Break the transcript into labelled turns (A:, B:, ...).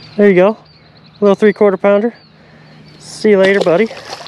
A: There you go. Little 3/4 pounder. See you later, buddy.